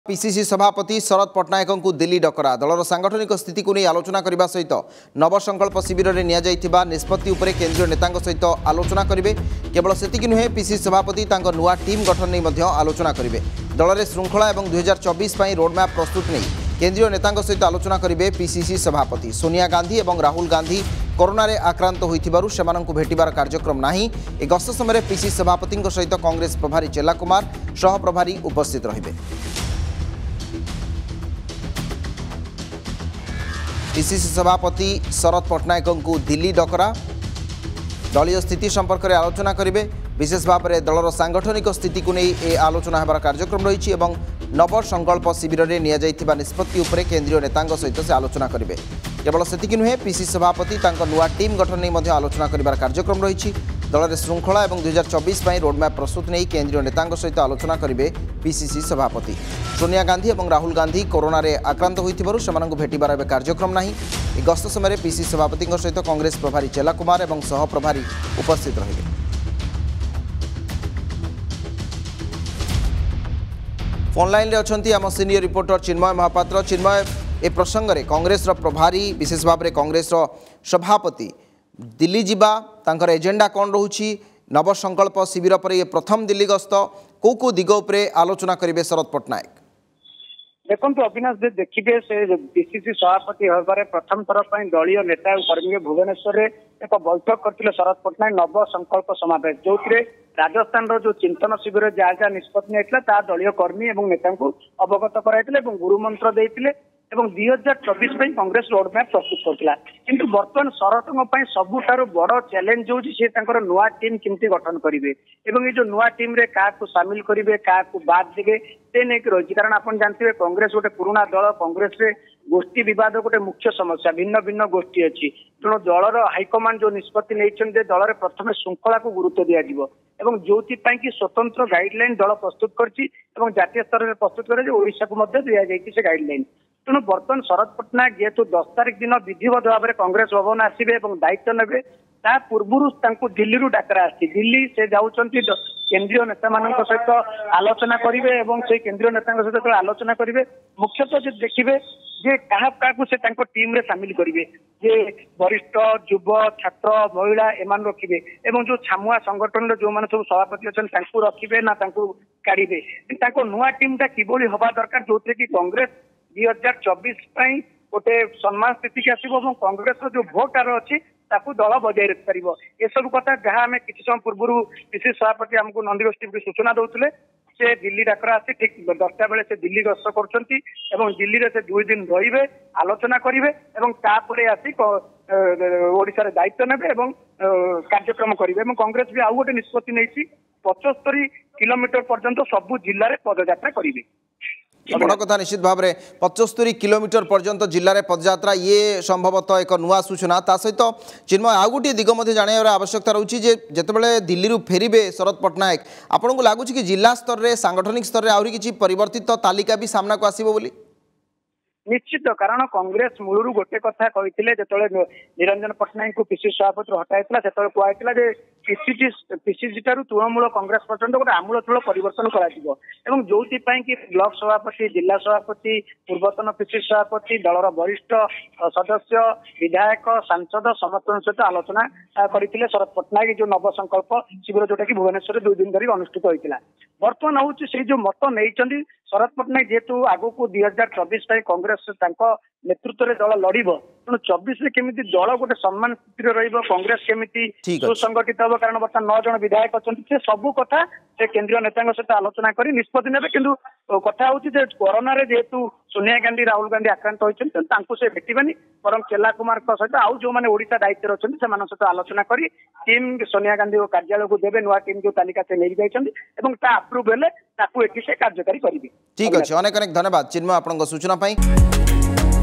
PCC सभापति शरद पट्टनायक को दिल्ली डकरा दलर सांगठनिक स्थिति को नहीं आलोचना करने सहित नवसंकल्प शिविर में निष्पत्ति उपरे केंद्रीय नेता सहित आलोचना करेंगे। केवल सेतिक नुहे पीसीसी सभापति नुआ टीम गठन नहीं आलोचना करेंगे। दल में श्रृंखला और 2024 रोडमैप प्रस्तुत नहीं केंद्रीय नेता सहित आलोचना करेंगे। पीसीसी सभापति सोनिया गांधी और राहुल गांधी कोरोना रे आक्रांत होइथिबारु सेमानंकु भेटिबार कार्यक्रम नाही। ए गस्त समय पीसीसी सभापति सहित कांग्रेस प्रभारी चेला कुमार सह प्रभारी उपस्थित रहिबे। पीसीसी सभापति शरद पट्टनायक को दिल्ली डकरा दलीय स्थिति संपर्क में आलोचना करेंगे। विशेष भाव में दलर सांगठनिक स्थिति को नहीं आलोचना होबार कार्यक्रम रही और नवसंकल्प शिविर में निष्पत्ति उपरे केंद्रीय नेता सहित से आलोचना करेंगे। केवल सेतिक नुहे पीसीसी सभापति नुआ टीम गठन नहीं आलोचना कर कार्यक्रम रही। दल में श्रृंखला और 2024 रोडमैप प्रस्तुत नहीं केंद्रीय नेता सहित आलोचना करेंगे। पीसीसी सभापति सोनिया गांधी और राहुल गांधी कोरोना रे आक्रांत होइथिबारु सेमानंकु भेटिबार एबे कार्यक्रम नाही। ए गस्त समय पीसीसी सभापति सहित कांग्रेस प्रभारी चेला कुमार और सह प्रभारी उपस्थित रहिबे। फोन लाइन रे अछंती आम सीनियर रिपोर्टर चिन्मय महापात्र। चिन्मय, ए प्रसंग में कांग्रेस प्रभारी विशेष भाव में कांग्रेस सभापति दिल्ली जीवा तांकर एजेंडा कौन रोची? नवसंकल्प शिविर पर ये प्रथम दिल्ली गस्त को दिग उपरे आलोचना करेंगे शरद पट्टनायक? देखो अविनाश देखिए से पीसीसी सभापति होबार प्रथम थर पर दलीय नेता और कर्मी भुवनेश्वर में एक बैठक करते शरद पट्टनायक नव संकल्प समावेश जो राजस्थान जो चिंतन शिविर जहाँ जहाँ निष्पत्ति नहीं दलीय कर्मी और नेता अवगत कराई गुरुमंत्र देते 2024 कांग्रेस रोडमैप प्रस्तुत करथिला। किंतु वर्तमान शरद सबुठार बड़ चैलेंज जो नुआ टीम केमती गठन करेंगे और ये जो नुआ टीम रे क्या सामिल करेंगे क्या बाद देवे से नहीं रही। कारण आप जानते कांग्रेस गोटे पुराना दल कांग्रेस रे गोष्ठी विवाद गोटे मुख्य समस्या भिन्न भिन्न गोष्ठी अच्छी तेणु दलर हाइकमांड जो निष्पत्ति नहीं दल में प्रथम श्रृंखला को गुरुत्व दिज्व और जो कि स्वतंत्र गाइडलाइन दल प्रस्तुत कर स्तर में प्रस्तुत करा को दि गाइडलाइन। तेणु बर्तमान शरद पट्टनायक जेहेतु 10 तारिख दिन विधिवत भाव में कांग्रेस भवन आसवे और दायित्व ने पूर्व दिल्ली डाकरा आसी दिल्ली से जाऊँगी केंद्रीय नेता मान सहित आलोचना करेंगे और से केंद्रीय नेता सहित आलोचना करेंगे। मुख्यतः देखिए जे क्या टीम रे सामिल करेंगे जे वरिष्ठ युव छात्र महिला एमान रखिए और जो छामुआ संगठन जो मैंने सब सभापति अच्छा रखिए ना काढ़े नुआ टीम टा किभली हवा दरकार जो कि कांग्रेस 2024 गोटे सम्मान स्थिति की आसो कांग्रेस जो भोट आर अच्छी दल बजाय रखि पार ये सब कथा जहाँ आम कि समय पूर्व पीसीसी सभापति आमको नंदीगोष टीवी सूचना दौले से दिल्ली डाकरा आसी ठीक 10टा बेले से दिल्ली गस्त कर दिल्ली रे से 2 दिन रही आलोचना करेंगे और आसी ओडिशा रे दायित्व नेबे कार्यक्रम करेंगे। कांग्रेस भी आउ गोटे निष्पत्ति नहीं 75 किलोमीटर पर्यंत सबू जिले में पदयात्रा करेंगे। बड़ कथा निश्चित भाव में 75 किलोमीटर पर्यंत जिले में पदयात्रा ये संभवतः एक नुआ सूचना। ता सहित चिन्मय आउ गोटे दिग जानवर आवश्यकता रही है जितेबाला दिल्ली फेरबे शरद पट्टनायक आपन को लगुच कि जिला स्तर में सांगठनिक स्तर में आहरी किसी परिवर्तित तालिका भी सामना को आसो बोली? निश्चित कारण कांग्रेस मूलरू गोटे कथा कहते जो निरंजन पट्टनायक को पीसीसी सभापति हटाई से कहला पीसीसी ठारू तृणमूल कांग्रेस पर्यटन गोटे आमूलचूल परिवर्तन कर जो कि ब्लॉक सभापति जिला सभापति पूर्वतन पीसीसी सभापति दलर वरिष्ठ सदस्य विधायक सांसद समस्त सहित आलोचना करते शरद पट्टनायक जो नवसंकल्प शिविर जोटा कि भुवनेश्वर 2 दिन धरी अनुष्ठित होता। बर्तमान हूँ से जो मत नहीं शरद पट्टनायक जेहेतु आगक 2024 कांग्रेस नेतृत्व में दल लड़ तेणु 24 केमी दल गोटे सम्मान स्थिति कांग्रेस केमी सुसंगठित हम कारण बर्तमान 9 जन विधायक अच्छा सबू कथा से केंद्रीय नेता सहित आलोचना कर निष्पत्ति ने किंतु कथा हूँ कोरोना रे जेहेतु सोनिया गांधी राहुल गांधी आक्रांत होती से भेटबानी बर चेला कुमार सहित आउ जो मैंने ओडिशा दायित्व अच्छे सहित आलोचना कर टीम सोनिया गांधी कार्यालय को देवे नुआ टीम जो तालिका से नहीं जाइए अप्रूव हेले से कार्यकारी करेंगे। ठीक अच्छे अनेक अनेक धन्यवाद चिन्मय आपन सूचना।